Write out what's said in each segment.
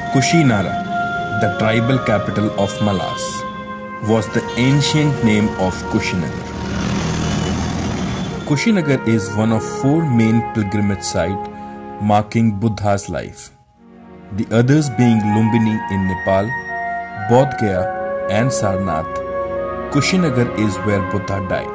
Kushinara, the tribal capital of Malas, was the ancient name of Kushinagar. Kushinagar is one of 4 main pilgrimage sites marking Buddha's life, the others being Lumbini in Nepal, Bodh Gaya and Sarnath. Kushinagar is where Buddha died.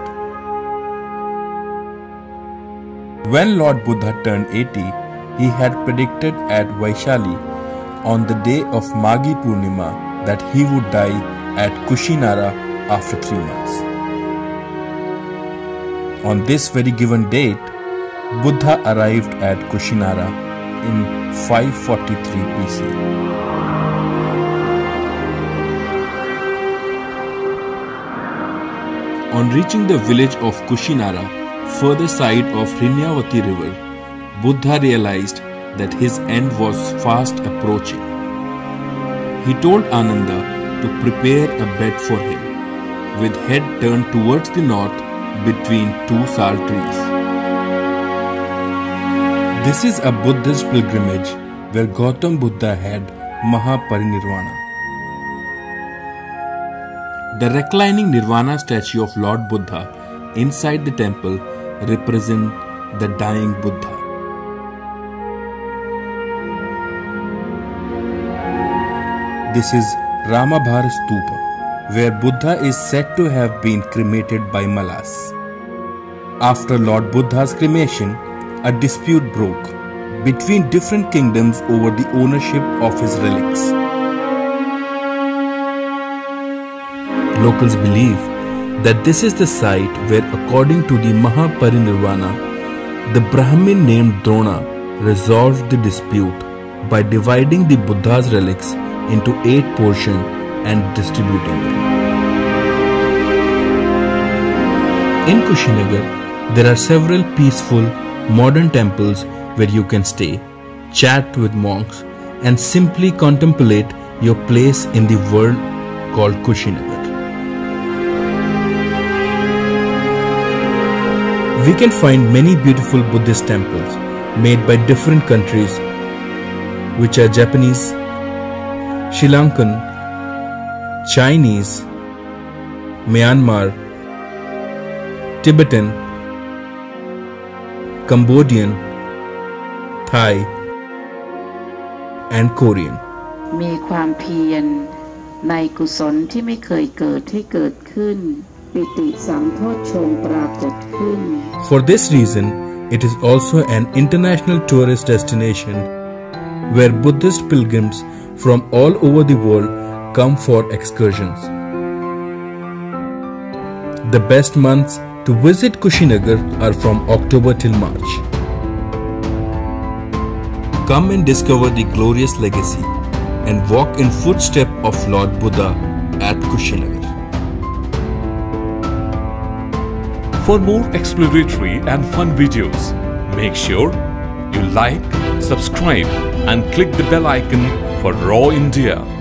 When Lord Buddha turned 80, he had predicted at Vaishali on the day of Magi Purnima that he would die at Kushinara after 3 months. On this very given date, Buddha arrived at Kushinara in 543 BC. On reaching the village of Kushinara, further side of Hinyavati river, Buddha realized that his end was fast approaching. He told Ananda to prepare a bed for him, with head turned towards the north between 2 sal trees. This is a Buddhist pilgrimage where Gautam Buddha had Mahaparinirvana. The reclining Nirvana statue of Lord Buddha inside the temple represents the dying Buddha. This is Ramabhar Stupa, where Buddha is said to have been cremated by Malas. After Lord Buddha's cremation, a dispute broke between different kingdoms over the ownership of his relics. Locals believe that this is the site where, according to the Mahaparinirvana, the Brahmin named Drona resolved the dispute by dividing the Buddha's relics into 8 portions and distributing them. In Kushinagar, there are several peaceful modern temples where you can stay, chat with monks, and simply contemplate your place in the world called Kushinagar. We can find many beautiful Buddhist temples made by different countries, which are Japanese, Sri Lankan, Chinese, Myanmar, Tibetan, Cambodian, Thai, and Korean. มีความเพียรในกุศลที่ไม่เคยเกิดให้เกิดขึ้นปิติสัมโพชฌงค์ปรากฏขึ้น For this reason, it is also an international tourist destination where Buddhist pilgrims from all over the world come for excursions. The best months to visit Kushinagar are from October till March. Come and discover the glorious legacy and walk in footsteps of Lord Buddha at Kushinagar. For more exploratory and fun videos, make sure you like, subscribe and click the bell icon for Raw India.